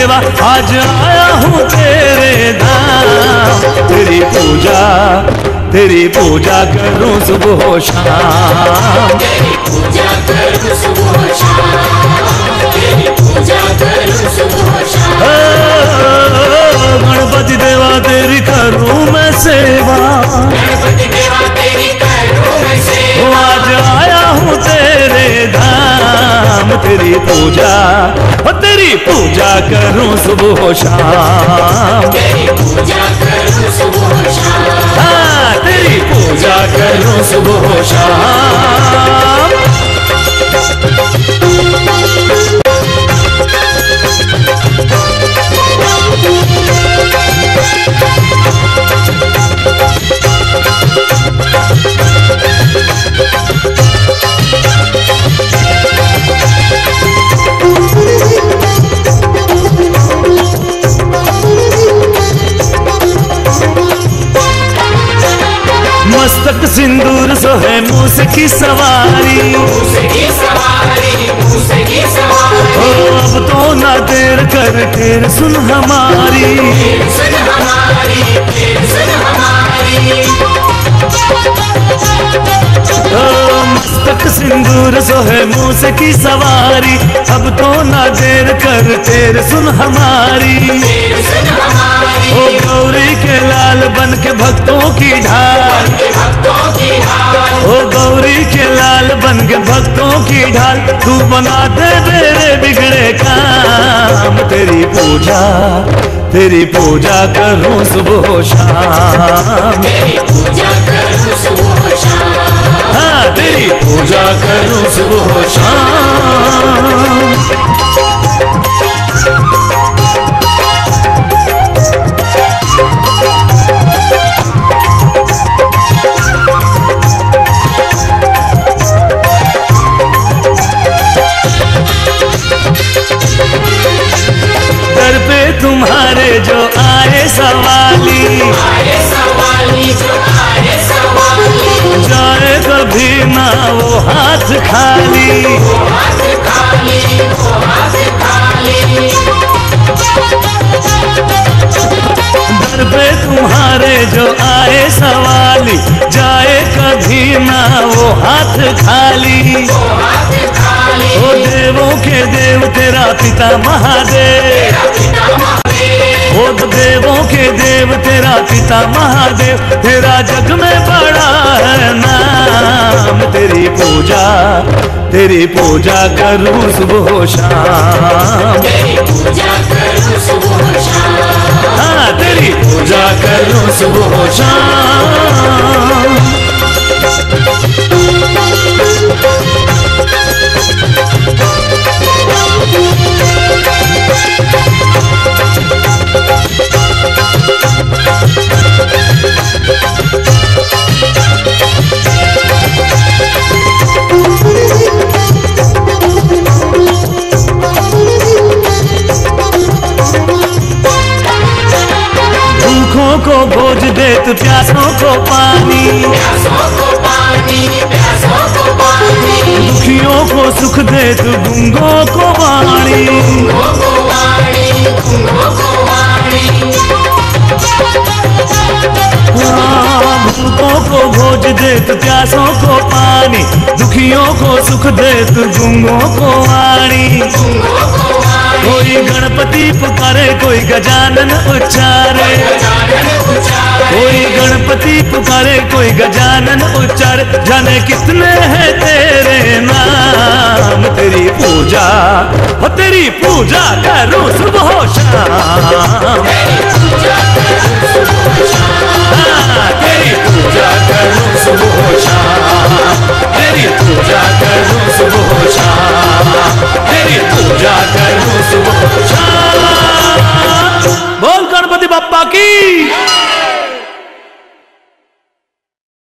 देवा आज आया हूँ तेरे धाम। तेरी पूजा करूं सुबह शाम। तेरी पूजा करूं सुबह शाम। तेरी पूजा करूं सुबह शाम। गणपति देवा तेरी करूं मैं सेवा। गणपति देवा तेरी करूं मैं सेवा। आज आया हूँ तेरे धाम। तेरी पूजा करूं सुबह शाम। तेरी पूजा करूं सुबह शाम। हाँ, तेरी पूजा करूं सुबह शाम। मस्तक सिंदूर सोहे मूस की सवारी। मूस की सवारी, मूस की सवारी। ओ अब तो ना देर कर तेर सुन हमारी। सुन हमारी, सुन हमारी। ओ मस्तक सिंदूर सोहे मूस की सवारी। अब तो ना देर कर तेर सुन हमारी। सुन हमारी। ओ गौरी के लाल बन के भक्तों की ढाल। भक्तों की ढाल। ओ गौरी के लाल बन के भक्तों की ढाल। तू बना दे मेरे बिगड़े काम। तेरी पूजा करूं सुबह शाम। तेरी पूजा करूं सुबह शाम। हाँ, तेरी पूजा करूं सुबह शाम। दर पे तुम्हारे जो आए सवाली। आए सवाली, जो आए सवाली। जाए कभी ना वो हाथ खाली। वो हाथ खाली, वो हाथ खाली। दर पे तुम्हारे जो आए सवाली। जाए कभी ना वो हाथ खाली। वो हाथ खाली। ओ देवों के देव तेरा पिता महादेव। ओ देवों के देव तेरा पिता महादेव। तेरा जग में बड़ा है नाम। तेरी पूजा करूं सुबह शाम। तेरी पूजा करूं सुबह शाम। हाँ, तेरी पूजा करूं सुबह शाम। भूखों को भोज देत प्यासों को पानी। प्यासों को पानी, प्यासों को पानी। दुखियों को सुख देत गूंगों को वाणी। गूंगों को वाणी, गूंगों को वाणी। भूखों को भोज देत प्यासों को पानी। दुखियों को सुख देत गूंगों को वाणी। गूंगों को वाणी। कोई गणपति पुकारे कोई गजानन उच्चारे। कोई गणपति पुकारे कोई गजानन उच्चारे। जाने कितने हैं तेरे नाम। तेरी पूजा करूं सुबह शाम। तेरी पूजा